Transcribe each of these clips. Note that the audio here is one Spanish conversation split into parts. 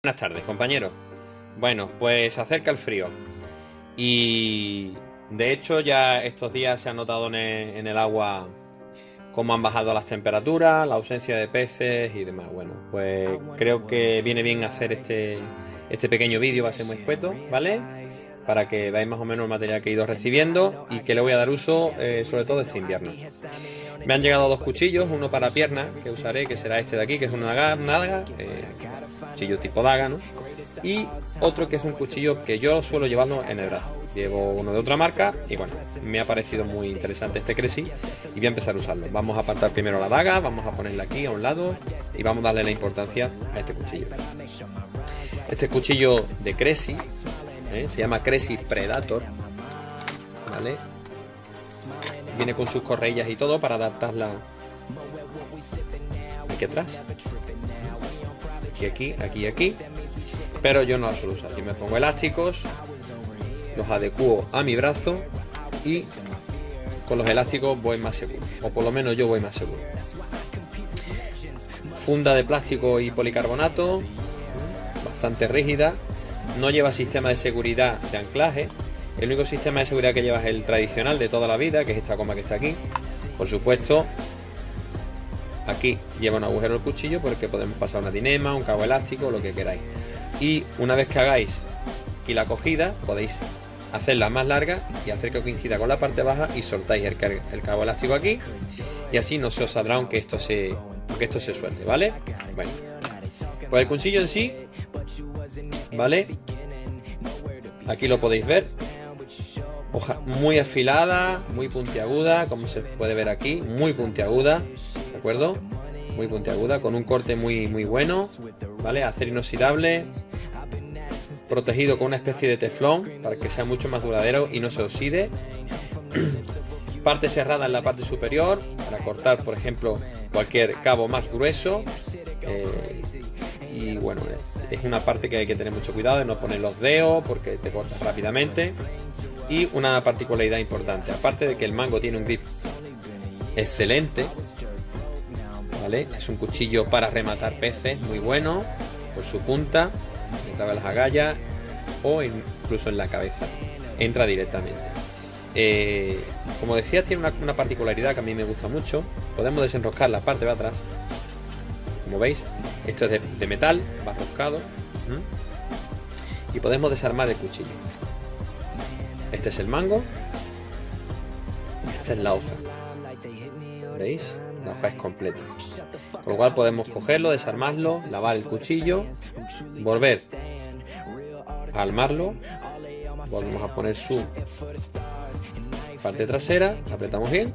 Buenas tardes, compañeros. Bueno, pues se acerca el frío y de hecho ya estos días se ha notado en el agua cómo han bajado las temperaturas, la ausencia de peces y demás. Bueno, pues creo que viene bien hacer este pequeño vídeo, va a ser muy escueto, ¿vale? Para que veáis más o menos el material que he ido recibiendo y que le voy a dar uso sobre todo este invierno. Me han llegado dos cuchillos, uno para pierna, que usaré, que será este de aquí, que es una daga, cuchillo tipo daga, ¿no? Y otro que es un cuchillo que yo suelo llevarlo en el brazo. Llevo uno de otra marca y bueno, me ha parecido muy interesante este Cressy y voy a empezar a usarlo. Vamos a apartar primero la daga, vamos a ponerla aquí a un lado y vamos a darle la importancia a este cuchillo. Este cuchillo de Cressy se llama Cressy Predator, ¿vale? Viene con sus correillas y todo para adaptarla aquí atrás. Y aquí, aquí y aquí. Pero yo no la suelo usar. Yo me pongo elásticos, los adecuo a mi brazo y con los elásticos voy más seguro. O por lo menos yo voy más seguro. Funda de plástico y policarbonato, bastante rígida. No lleva sistema de seguridad de anclaje. El único sistema de seguridad que lleva es el tradicional de toda la vida, que es esta goma que está aquí. Por supuesto, aquí lleva un agujero el cuchillo porque podemos pasar una dinema, un cabo elástico, lo que queráis. Y una vez que hagáis aquí la cogida, podéis hacerla más larga y hacer que coincida con la parte baja y soltáis el cabo elástico aquí. Y así no se os saldrá aunque esto se suelte, ¿vale? Bueno, pues el cuchillo en sí, ¿vale? Aquí lo podéis ver. Hoja muy afilada, muy puntiaguda, como se puede ver aquí, muy puntiaguda, ¿de acuerdo? Muy puntiaguda, con un corte muy bueno, ¿vale? Acero inoxidable, protegido con una especie de teflón para que sea mucho más duradero y no se oxide. Parte cerrada en la parte superior para cortar, por ejemplo, cualquier cabo más grueso. Y bueno, es una parte que hay que tener mucho cuidado de no poner los dedos porque te cortas rápidamente. Y una particularidad importante, aparte de que el mango tiene un grip excelente, ¿vale? Es un cuchillo para rematar peces muy bueno, por su punta, entra en las agallas o incluso en la cabeza, entra directamente. Como decía, tiene una particularidad que a mí me gusta mucho. Podemos desenroscar la parte de atrás, como veis, esto es de metal, va roscado, y podemos desarmar el cuchillo. Este es el mango, esta es la hoja, ¿veis? La hoja es completa, con lo cual podemos cogerlo, desarmarlo, lavar el cuchillo, volver a armarlo, volvemos a poner su parte trasera, apretamos bien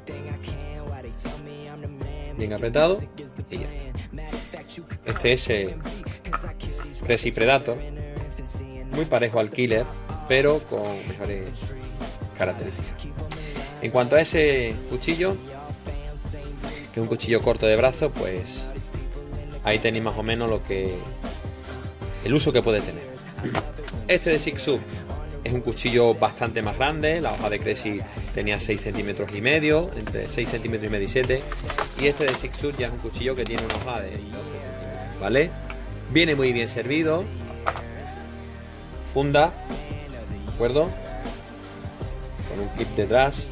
apretado y ya está. Este es Cressy Predator, muy parejo al Killer, pero con mejores características. En cuanto a ese cuchillo, que es un cuchillo corto de brazo, pues ahí tenéis más o menos el uso que puede tener. Este de Six Sub es un cuchillo bastante más grande. La hoja de Cressy tenía 6 centímetros y medio, entre 6 centímetros y medio y 7, y este de Six Sub ya es un cuchillo que tiene una hoja de 12 centímetros, ¿vale? Viene muy bien servido, funda, ¿de acuerdo? Con un clip detrás,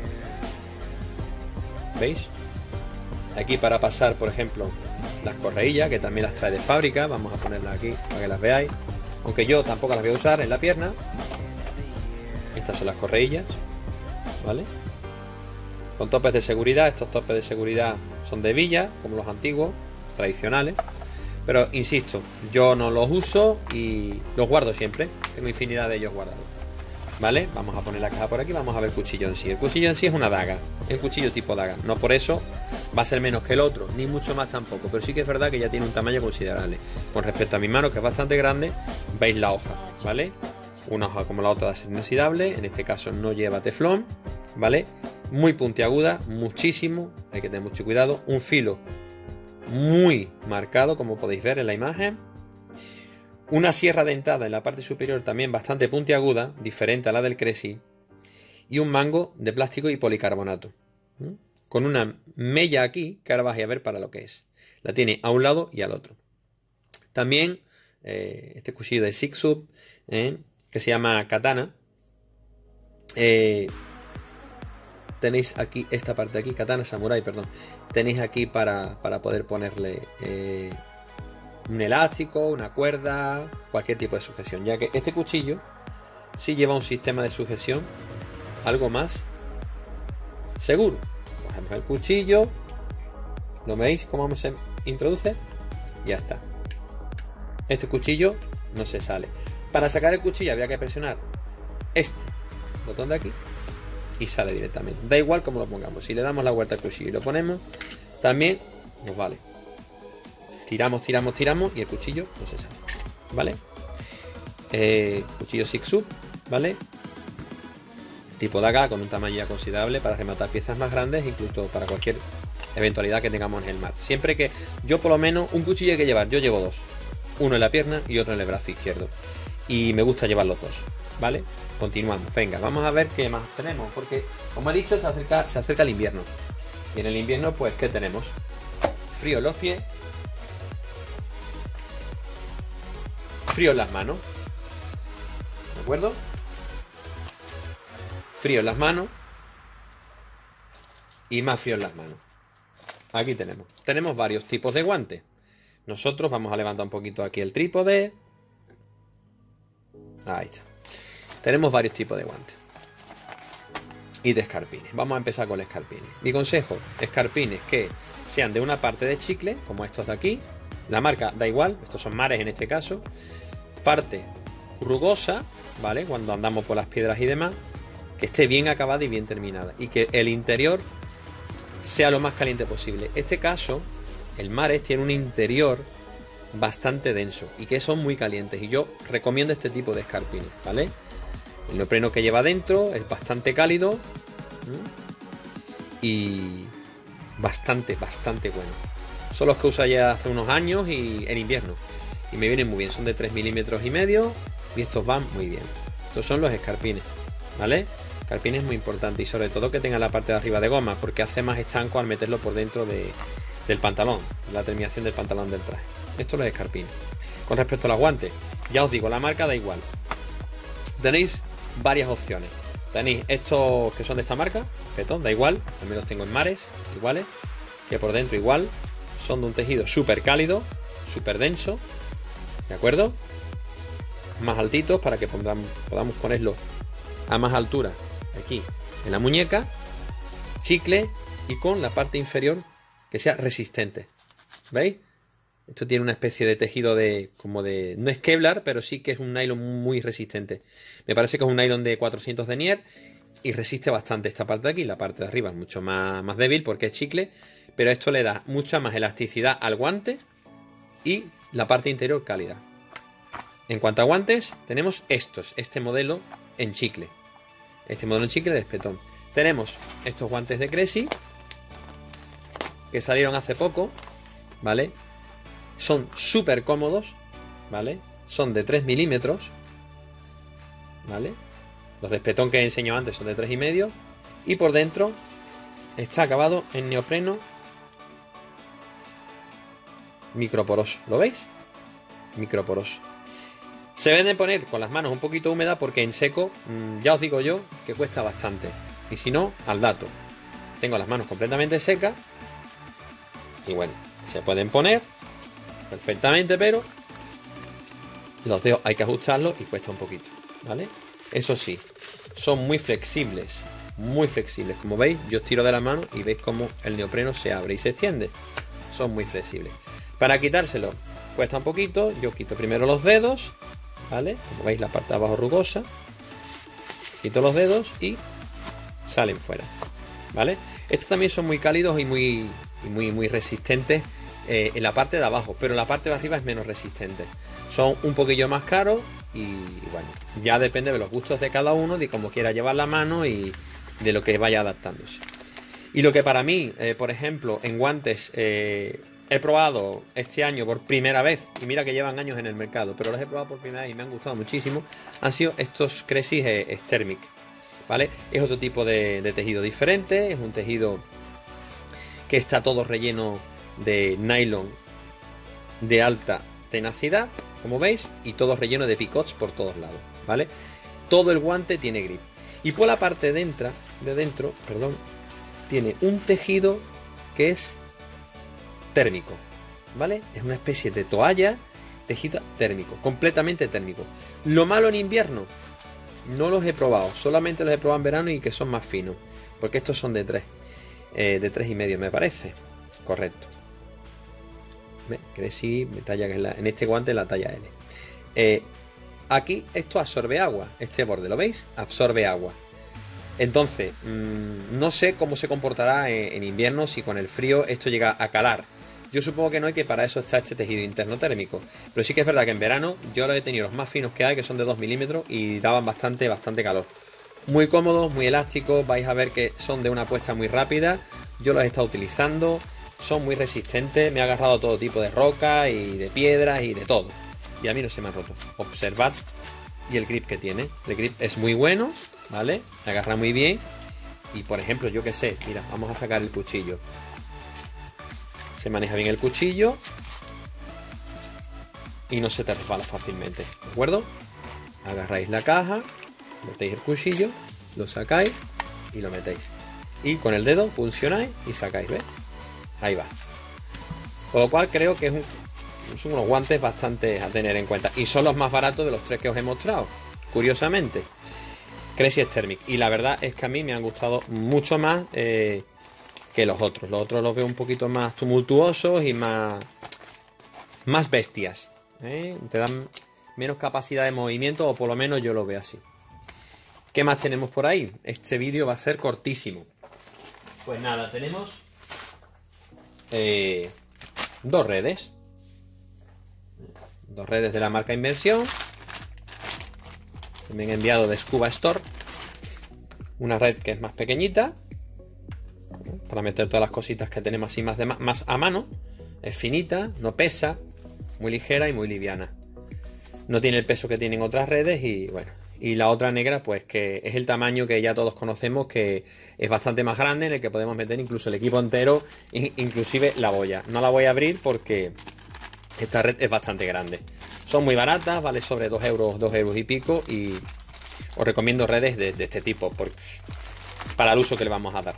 ¿veis? Aquí para pasar, por ejemplo, las correillas, que también las trae de fábrica, vamos a ponerlas aquí para que las veáis, aunque yo tampoco las voy a usar en la pierna. Estas son las correillas, ¿vale? Con topes de seguridad. Estos topes de seguridad son de villa, como los antiguos, los tradicionales. Pero insisto, yo no los uso y los guardo siempre. Tengo infinidad de ellos guardados, ¿vale? Vamos a poner la caja por aquí, vamos a ver el cuchillo en sí. El cuchillo en sí es una daga, es un cuchillo tipo daga. No por eso va a ser menos que el otro, ni mucho más tampoco. Pero sí que es verdad que ya tiene un tamaño considerable. Con respecto a mi mano, que es bastante grande, veis la hoja, ¿vale? Una hoja como la otra de acero inoxidable, en este caso no lleva teflón, ¿vale? Muy puntiaguda, muchísimo, hay que tener mucho cuidado. Un filo muy marcado, como podéis ver en la imagen. Una sierra dentada en la parte superior también bastante puntiaguda, diferente a la del Cressy. Y un mango de plástico y policarbonato, con una mella aquí, que ahora vais a ver para lo que es. La tiene a un lado y al otro. También este cuchillo de Six Up, que se llama katana. Tenéis aquí esta parte de aquí, katana samurai, perdón. Tenéis aquí para poder ponerle un elástico, una cuerda, cualquier tipo de sujeción, ya que este cuchillo sí lleva un sistema de sujeción algo más seguro. Cogemos el cuchillo, ¿lo veis cómo se introduce? Ya está. Este cuchillo no se sale. Para sacar el cuchillo había que presionar este botón de aquí y sale directamente. Da igual cómo lo pongamos. Si le damos la vuelta al cuchillo y lo ponemos, también nos vale. Tiramos y el cuchillo no se sale. ¿Vale? Cuchillo Six Up, ¿vale? Tipo daga con un tamaño ya considerable para rematar piezas más grandes, incluso para cualquier eventualidad que tengamos en el mar. Siempre que yo, por lo menos, un cuchillo hay que llevar. Yo llevo dos. Uno en la pierna y otro en el brazo izquierdo. Y me gusta llevar los dos, ¿vale? Continuamos. Venga, vamos a ver qué más tenemos. Porque, como he dicho, se acerca el invierno. Y en el invierno, pues, ¿qué tenemos? Frío en los pies. Frío en las manos. ¿De acuerdo? Frío en las manos. Y más frío en las manos. Aquí tenemos varios tipos de guantes. Nosotros vamos a levantar un poquito aquí el trípode. Ahí está. Tenemos varios tipos de guantes. Y de escarpines. Vamos a empezar con los escarpines. Mi consejo, escarpines que sean de una parte de chicle, como estos de aquí. La marca da igual, estos son mares en este caso. Parte rugosa, ¿vale? Cuando andamos por las piedras y demás. Que esté bien acabada y bien terminada. Y que el interior sea lo más caliente posible. Este caso, el Mares tiene un interior bastante denso y que son muy calientes. Y yo recomiendo este tipo de escarpines, ¿vale? El neopreno que lleva dentro es bastante cálido y bastante bueno. Son los que usé ya hace unos años y en invierno. Y me vienen muy bien. Son de 3,5 milímetros y estos van muy bien. Estos son los escarpines, ¿vale? Escarpines es muy importante y sobre todo que tenga la parte de arriba de goma porque hace más estanco al meterlo por dentro del pantalón, la terminación del pantalón del traje. Esto es los escarpines. Con respecto a los guantes, ya os digo, la marca da igual. Tenéis varias opciones. Tenéis estos que son de esta marca, petón, da igual, también los tengo en mares, iguales, que por dentro igual, son de un tejido súper cálido, súper denso, ¿de acuerdo? Más altitos para que podamos ponerlo a más altura aquí en la muñeca, chicle y con la parte inferior que sea resistente. ¿Veis? Esto tiene una especie de tejido no es Kevlar, pero sí que es un nylon muy resistente. Me parece que es un nylon de 400 denier y resiste bastante esta parte de aquí. La parte de arriba es mucho más débil porque es chicle, pero esto le da mucha más elasticidad al guante y la parte interior cálida. En cuanto a guantes, tenemos este modelo en chicle. Este modelo en chicle de espetón. Tenemos estos guantes de Cressi que salieron hace poco, ¿vale? Son súper cómodos, ¿vale? Son de 3 milímetros, ¿vale? Los de espetón que he enseñado antes son de 3,5 y por dentro está acabado en neopreno microporoso. ¿Lo veis? Microporoso. Se deben de poner con las manos un poquito húmedas porque en seco, ya os digo yo, que cuesta bastante. Y si no, al dato. Tengo las manos completamente secas. Y bueno, se pueden poner perfectamente, pero los dedos hay que ajustarlos y cuesta un poquito, ¿vale? Eso sí, son muy flexibles. Muy flexibles. Como veis, yo os tiro de la mano y veis cómo el neopreno se abre y se extiende. Son muy flexibles. Para quitárselo cuesta un poquito. Yo quito primero los dedos, ¿vale? Como veis, la parte de abajo rugosa. Quito los dedos y salen fuera, ¿vale? Estos también son muy cálidos y muy resistentes en la parte de abajo, pero en la parte de arriba es menos resistente. Son un poquillo más caros y bueno, ya depende de los gustos de cada uno, de cómo quiera llevar la mano y de lo que vaya adaptándose. Y lo que para mí, por ejemplo, en guantes he probado este año por primera vez, y mira que llevan años en el mercado, pero los he probado por primera vez y me han gustado muchísimo, han sido estos Cressi Thermic, ¿vale? Es otro tipo de tejido diferente, es un tejido que está todo relleno de nylon de alta tenacidad, como veis, y todo relleno de picots por todos lados, ¿vale? Todo el guante tiene grip. Y por la parte de dentro, perdón, tiene un tejido que es térmico, ¿vale? Es una especie de toalla, tejido térmico, completamente térmico. Lo malo en invierno, no los he probado, solamente los he probado en verano y que son más finos, porque estos son de 3,5 me parece, correcto. Cresci, talla que es en este guante la talla L. Aquí esto absorbe agua, este borde, ¿lo veis? Absorbe agua. Entonces, no sé cómo se comportará en invierno, si con el frío esto llega a calar. Yo supongo que no, y que para eso está este tejido interno térmico. Pero sí que es verdad que en verano yo los he tenido los más finos que hay, que son de 2 milímetros, y daban bastante calor. Muy cómodos, muy elásticos, vais a ver que son de una puesta muy rápida. Yo los he estado utilizando, son muy resistentes, me he agarrado todo tipo de roca y de piedras y de todo. Y a mí no se me han roto. Observad, y el grip que tiene. El grip es muy bueno, ¿vale? Me agarra muy bien. Y por ejemplo, yo que sé, mira, vamos a sacar el cuchillo. Se maneja bien el cuchillo y no se te resbala fácilmente, ¿de acuerdo? Agarráis la caja, metéis el cuchillo, lo sacáis y lo metéis. Y con el dedo funcionáis y sacáis, ¿ves? Ahí va. Con lo cual creo que son unos guantes bastante a tener en cuenta. Y son los más baratos de los tres que os he mostrado, curiosamente. Cresci Thermic. Y la verdad es que a mí me han gustado mucho más que los otros. Los otros los veo un poquito más tumultuosos y más bestias. Te dan menos capacidad de movimiento, o por lo menos yo lo veo así. ¿Qué más tenemos por ahí? Este vídeo va a ser cortísimo. Pues nada, tenemos dos redes. Dos redes de la marca Inmersión. Me han enviado de Scuba Store. Una red que es más pequeñita, para meter todas las cositas que tenemos así más a mano. Es finita, no pesa, muy ligera y muy liviana. No tiene el peso que tienen otras redes. Y bueno, y la otra negra, pues que es el tamaño que ya todos conocemos, que es bastante más grande, en el que podemos meter incluso el equipo entero, inclusive la boya. No la voy a abrir porque esta red es bastante grande. Son muy baratas, vale sobre 2 euros y pico, y os recomiendo redes de este tipo para el uso que le vamos a dar.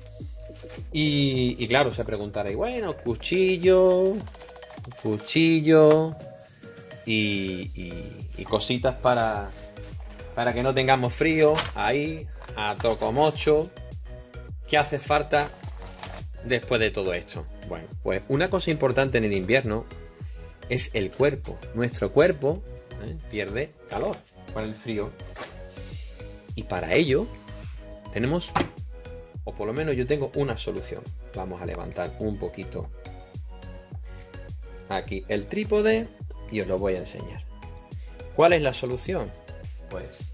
Y claro, se preguntaréis, bueno, cuchillo y cositas para que no tengamos frío ahí, a tocomocho. ¿Qué hace falta después de todo esto? Bueno, pues una cosa importante en el invierno es el cuerpo. Nuestro cuerpo pierde calor con el frío. Y para ello tenemos, o por lo menos yo tengo una solución. Vamos a levantar un poquito aquí el trípode y os lo voy a enseñar. ¿Cuál es la solución? Pues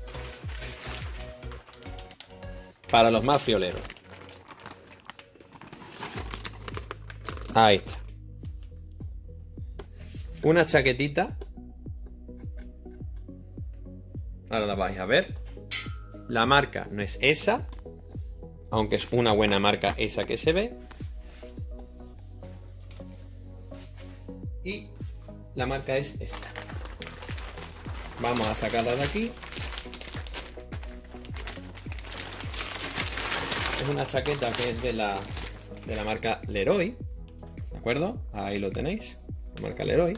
para los más frioleros. Ahí está. Una chaquetita. Ahora la vais a ver. La marca no es esa, aunque es una buena marca esa que se ve. Y la marca es esta. Vamos a sacarla de aquí. Es una chaqueta que es de la marca Leroy, ¿de acuerdo? Ahí lo tenéis, la marca Leroy.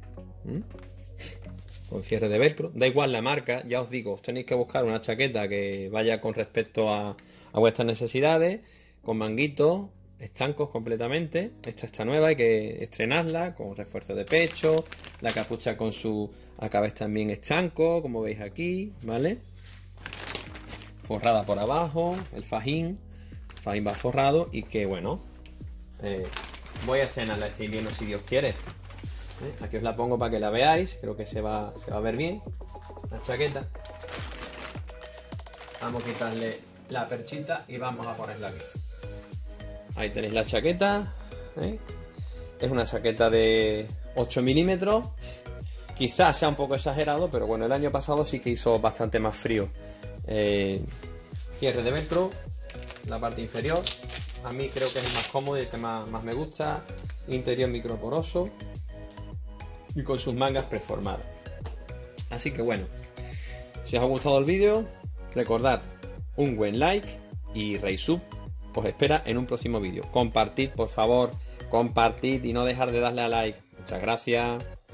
Con cierre de velcro. Da igual la marca, ya os digo, os tenéis que buscar una chaqueta que vaya con respecto a vuestras necesidades, con manguitos, estancos completamente. Esta está nueva, hay que estrenarla, con refuerzo de pecho, la capucha con su acabez también estanco, como veis aquí, ¿vale? Forrada por abajo, el fajín va forrado, y que bueno, voy a estrenarla este invierno si Dios quiere. Aquí os la pongo para que la veáis, creo que se va a ver bien la chaqueta. Vamos a quitarle la perchita y vamos a ponerla aquí. Ahí tenéis la chaqueta, es una chaqueta de 8 milímetros. Quizás sea un poco exagerado, pero bueno, el año pasado sí que hizo bastante más frío. Cierre de velcro, la parte inferior, a mí creo que es el más cómodo y el que más me gusta. Interior microporoso. y con sus mangas preformadas. Así que bueno, si os ha gustado el vídeo, recordad un buen like y Reisub os espera en un próximo vídeo. Compartid, por favor, compartid y no dejar de darle a like. Muchas gracias.